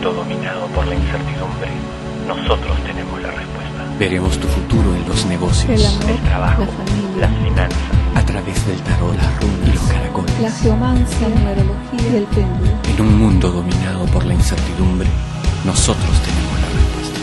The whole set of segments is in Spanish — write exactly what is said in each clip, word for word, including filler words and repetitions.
mundo dominado por la incertidumbre, nosotros tenemos la respuesta. Veremos tu futuro en los negocios, el amor, el trabajo, la familia, las finanzas, a través del tarot, la runa y los caracoles. la geomancia, la numerología y el péndulo. En un mundo dominado por la incertidumbre, nosotros tenemos la respuesta.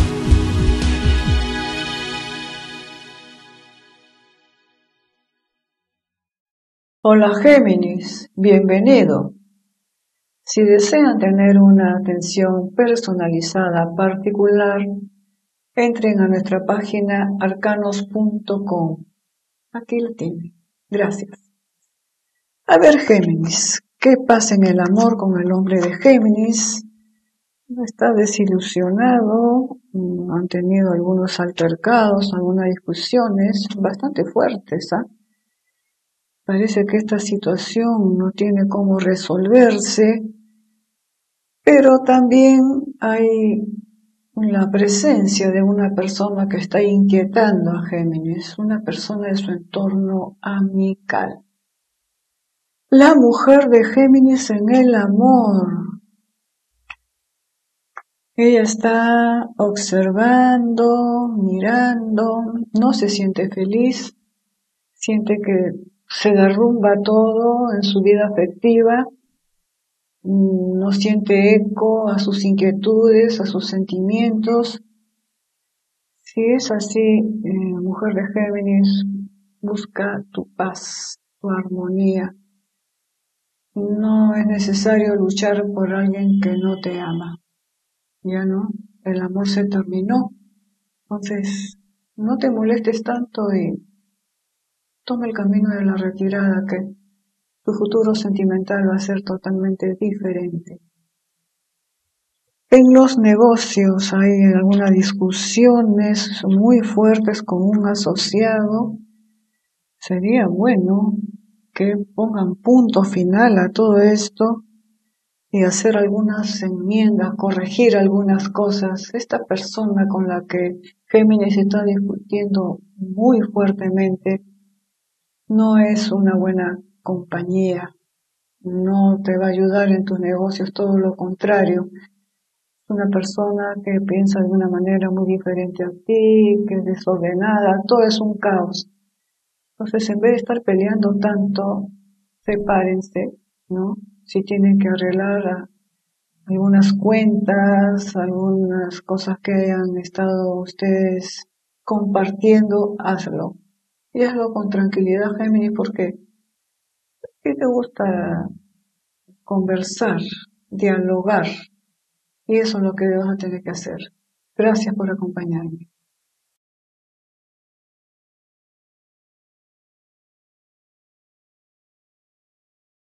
Hola Géminis, bienvenido. Si desean tener una atención personalizada particular, entren a nuestra página arcanos punto com. Aquí la tienen. Gracias. A ver Géminis, ¿qué pasa en el amor con el hombre de Géminis? Está desilusionado, han tenido algunos altercados, algunas discusiones bastante fuertes, ¿ah? Parece que esta situación no tiene cómo resolverse, pero también hay la presencia de una persona que está inquietando a Géminis, una persona de su entorno amical. La mujer de Géminis en el amor. Ella está observando, mirando, no se siente feliz, siente que se derrumba todo en su vida afectiva, no siente eco a sus inquietudes, a sus sentimientos. Si es así, eh, mujer de Géminis, busca tu paz, tu armonía. No es necesario luchar por alguien que no te ama. Ya no, el amor se terminó. Entonces, no te molestes tanto y toma el camino de la retirada, que tu futuro sentimental va a ser totalmente diferente. En los negocios hay algunas discusiones muy fuertes con un asociado. Sería bueno que pongan punto final a todo esto y hacer algunas enmiendas, corregir algunas cosas. Esta persona con la que Géminis está discutiendo muy fuertemente no es una buena compañía, no te va a ayudar en tus negocios, todo lo contrario. Es una persona que piensa de una manera muy diferente a ti, que es desordenada, todo es un caos. Entonces, en vez de estar peleando tanto, sepárense, ¿no? Si tienen que arreglar a algunas cuentas, algunas cosas que hayan estado ustedes compartiendo, hazlo. Y hazlo con tranquilidad, Géminis, porque a ti te gusta conversar, dialogar, y eso es lo que vas a tener que hacer. Gracias por acompañarme.